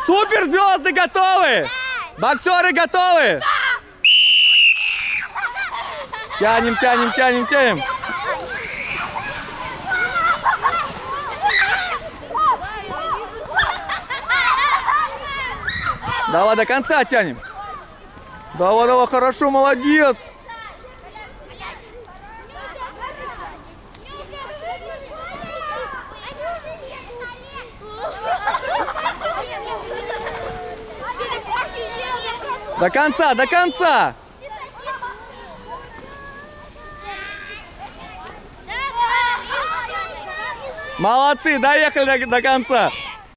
Суперзвезды готовы? Боксеры готовы? Тянем, тянем, тянем, тянем. Давай до конца тянем. Давай, давай, хорошо, молодец. До конца, до конца. Молодцы, доехали до конца.